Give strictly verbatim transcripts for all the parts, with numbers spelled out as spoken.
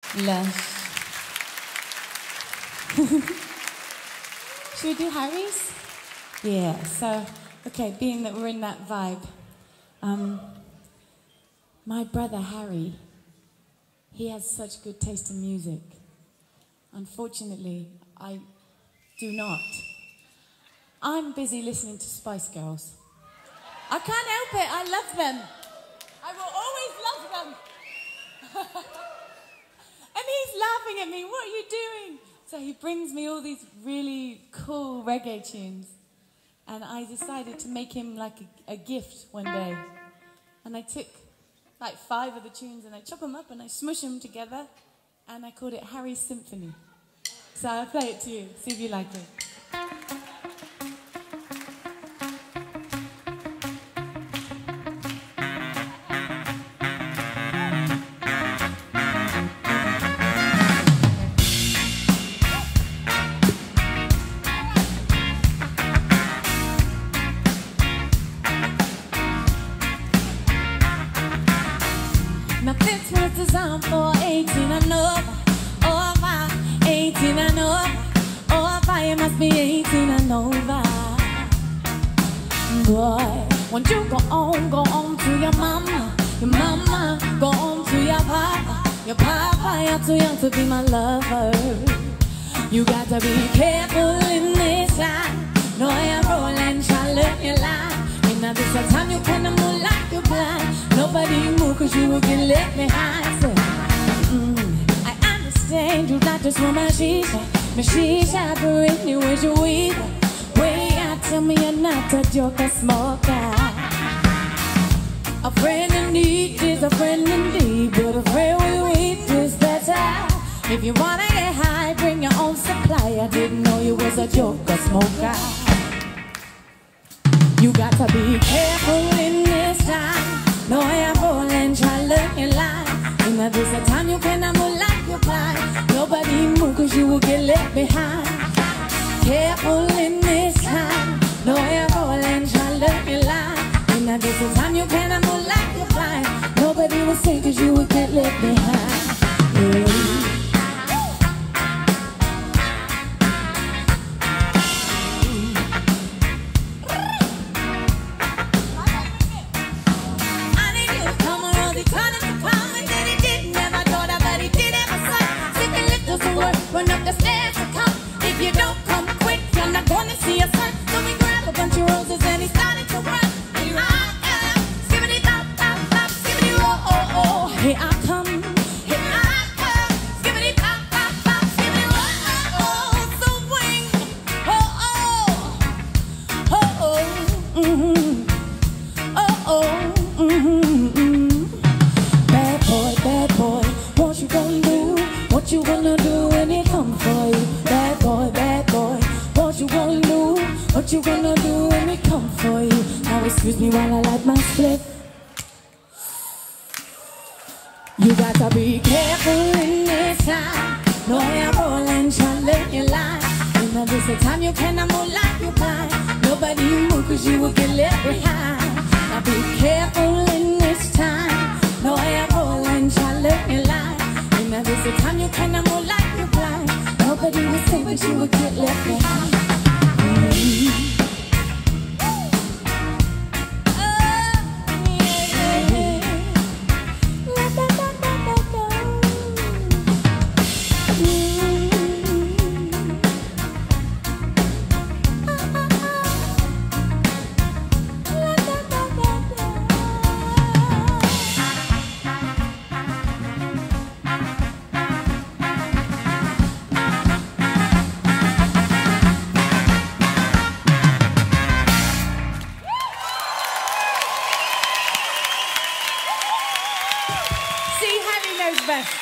Lush. Should we do Harry's? Yeah, so, okay, being that we're in that vibe, um, my brother Harry, he has such good taste in music. Unfortunately, I do not. I'm busy listening to Spice Girls. I can't help it, I love them. I will always love them. And he's laughing at me, what are you doing? So he brings me all these really cool reggae tunes. And I decided to make him like a, a gift one day. And I took like five of the tunes and I chop them up and I smush them together. And I called it Harry's Symphony. So I'll play it to you, see if you like it. Now this was designed for eighteen and over, over, eighteen and over, over, you must be eighteen and over. Boy, won't you go on, go on to your mama, your mama, go on to your papa, your papa, you're too young to be my lover. You got to be careful in this life, know you're rolling, try live your life. Now this a time you kinda move like you're blind. Nobody move cause you will get left behind. So, mm, I understand you not just want my shisha. My shisha bring you as you weed. Way out, tell me you're not a joker smoker. A friend in need is a friend indeed, but a friend with weed is better. If you wanna get high, bring your own supply. I didn't know you was a joker smoker. You got to be careful in this time. Know you're rolling, try live your life. You know this a time you cannot move like you blind. Nobody move cause you will get left behind. Careful in this time. Know you're rolling, try live your life. You know this a time you cannot move like you blind. Nobody will say cause you will get left behind. Yeah. Run up the stairs and come. If you don't come quick, you're not gonna see your son. So we grab a bunch of roses and he started to run. And I am skibbity bop bop bop, skibbity oh oh oh. Here I come, here I come, skibbity bop bop bop, skibbity oh oh oh. So swing, oh oh, oh oh, mm-hmm, oh oh, mm-hmm. Bad boy, bad boy, what you gonna do? What you gonna do when it come for you? Bad boy, bad boy, what you gonna do? What you gonna do when it come for you? Now excuse me while I light my split. You got to be careful in this time. Know you're rolling, try to live your life. You know this a time you cannot move like you blind. Nobody move cause you will get left behind. Now be careful in this time. Know you're rolling, try to live your life. Now there's a time you cannot move like you're blind. Nobody will say but you will get left behind. Mm-hmm. Best.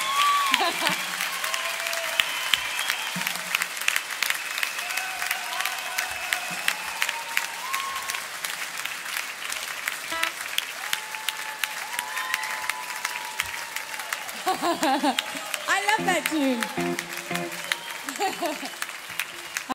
I love that tune.